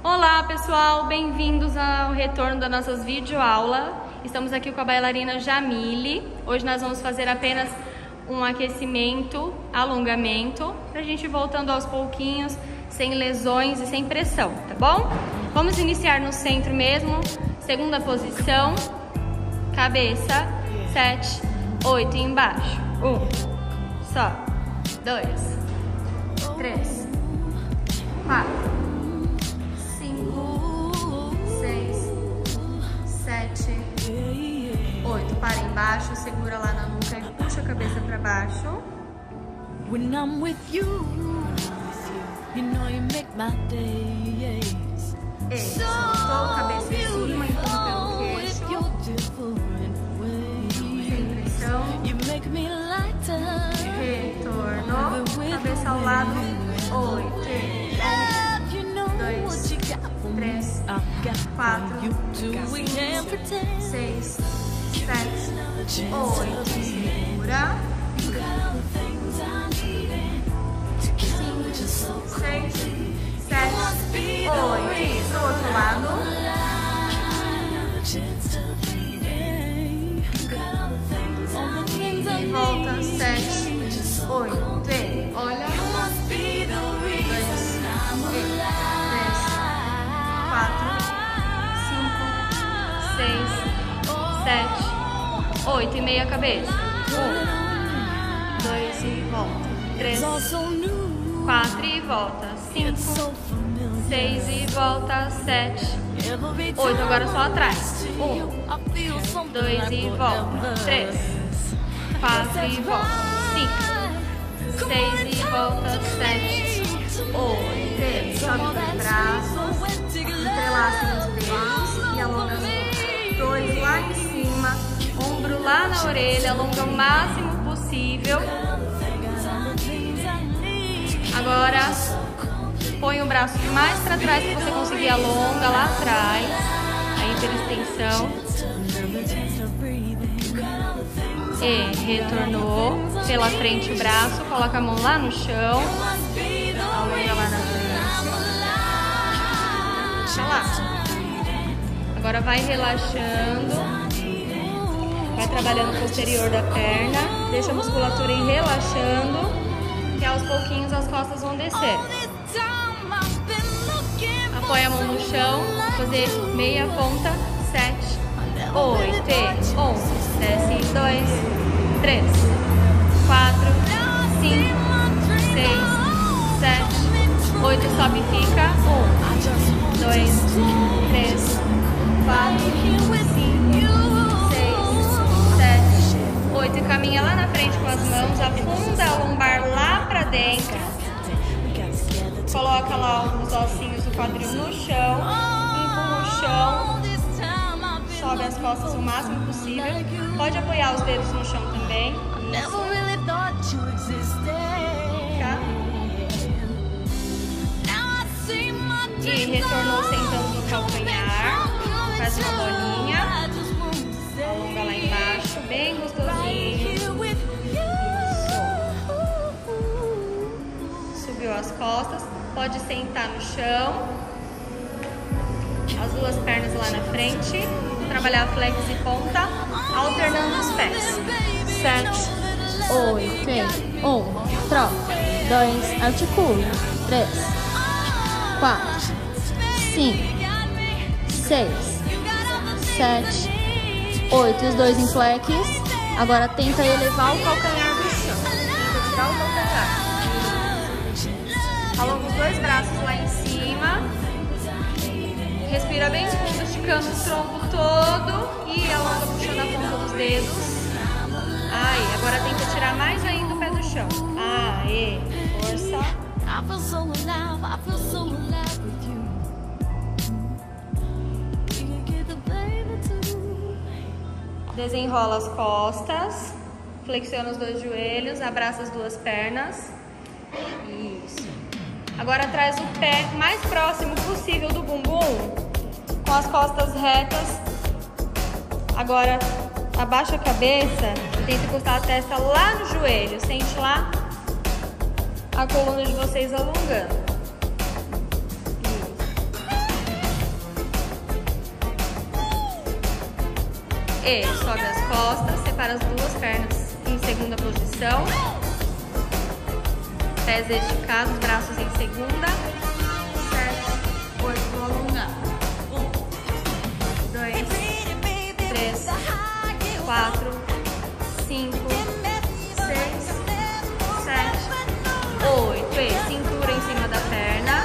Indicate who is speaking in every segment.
Speaker 1: Olá pessoal, bem-vindos ao retorno das nossas videoaulas. Estamos aqui com a bailarina Jamile. Hoje nós vamos fazer apenas um aquecimento, alongamento, pra gente ir voltando aos pouquinhos, sem lesões e sem pressão, tá bom? Vamos iniciar no centro mesmo, segunda posição, cabeça, 7, 8 e embaixo. 1, só, 2, 3, 4, 5, 6, 7, 8. Para embaixo, segura lá na nuca e puxa a cabeça para baixo.
Speaker 2: When I'm with you, you know you make my days.
Speaker 1: Soltou, cabeça em cima, empurra pelo queixo. Sem pressão. Retornou, cabeça ao lado. 8, 10, 2, 3, 4, 5, 6, 7, 8. Segura. 5, 6, 7, 8. Isso, do outro lado. E volta. 7, 8. Vem, olha. 2, 3, 4, 5, 6, 7, 8. E meia cabeça. 1, 2 e volta. 3, 4 e volta. 5, 6 e volta. 7, 8. Agora só atrás. 1, 2 e volta. 3, 4 e volta. 5, 6 e volta. 7, 8. Sobe os braços, entrelaça os dedos e alonga as mãos. 2 lá em cima, ombro lá na orelha, alonga o máximo possível. Agora, põe o braço mais para trás que você conseguir, alonga lá atrás, a hiperextensão. E retornou, pela frente o braço, coloca a mão lá no chão, alonga lá na frente. Deixa lá. Agora vai relaxando, vai trabalhando o posterior da perna, deixa a musculatura ir relaxando, que aos pouquinhos as costas vão descer. Apoia a mão no chão, fazer meia ponta, 7, 8, 11, desce, 2, 3, 4, 5, 6, 7, 8, sobe e fica, 1, 2, 3, 4, 5, 6, 7, 8 e caminha lá na frente com as mãos, afunda a lombar lá pra dentro, coloca lá os ossinhos do quadril no chão, empurra o chão, sobe as costas o máximo possível, pode apoiar os dedos no chão também. Tá? E retornou sentando no calcanhar, faz uma bolinha, alonga lá embaixo, bem gostosinho. Isso. Subiu as costas, pode sentar no chão, as duas pernas lá na frente, trabalhar flex e ponta, alternando os pés. 7, 8, 1, troca, 2, articula, 3, 4, 5, 6, 7, 8, os dois em flex. Agora tenta elevar o calcanhar do chão, tenta tirar o calcanhar. Alonga os dois braços lá em cima, respira bem fundo, esticando o tronco todo e alonga puxando a ponta dos dedos. Aí, agora tenta tirar mais ainda o pé do chão. Aê, força. Desenrola as costas, flexiona os dois joelhos, abraça as duas pernas. Isso. Agora traz o pé mais próximo possível do bumbum, com as costas retas. Agora abaixa a cabeça e tenta encostar a testa lá no joelho. Sente lá a coluna de vocês alongando. E sobe as costas, separa as duas pernas em segunda posição. Pés esticados, braços em segunda. 7, 8, vou alongar. 2, 3, 4, 5, 6, 7, 8. E cintura em cima da perna.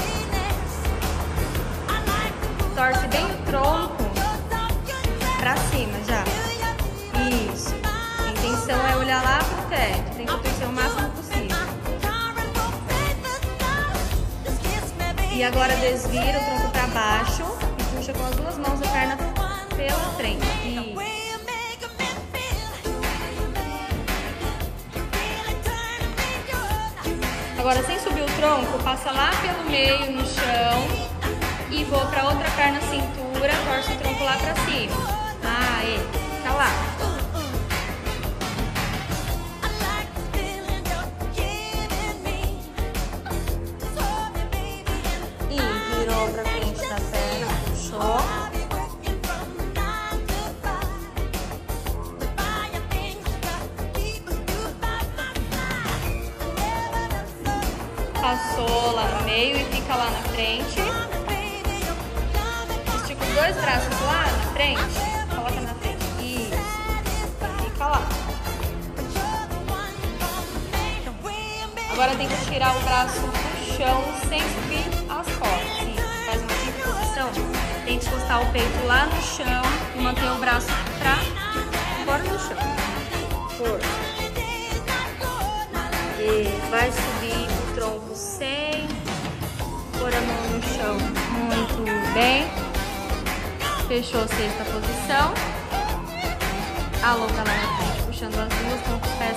Speaker 1: Torce bem o tronco pra cima já. Isso. A intenção é olhar lá pro teto. Tem que torcer o máximo possível. E agora desvira o tronco pra baixo e puxa com as duas mãos a perna pela frente. Isso. Agora, sem subir o tronco, passa lá pelo meio no chão e vou pra outra perna, cintura, torce o tronco lá pra cima. Aê, tá lá. E virou pra frente da perna, puxou. Passou lá no meio e fica lá na frente. Estica os dois braços lá na frente. Coloca na frente. Isso. Fica lá. Agora tem que tirar o braço do chão sem subir as costas. Isso. Faz uma simples posição. Tem que encostar o peito lá no chão e manter o braço pra fora do chão. Força. E vai subir o tronco sem pôr a mão no chão. Muito bem. Fechou a sexta posição. Alonga lá na frente, puxando as duas com os pés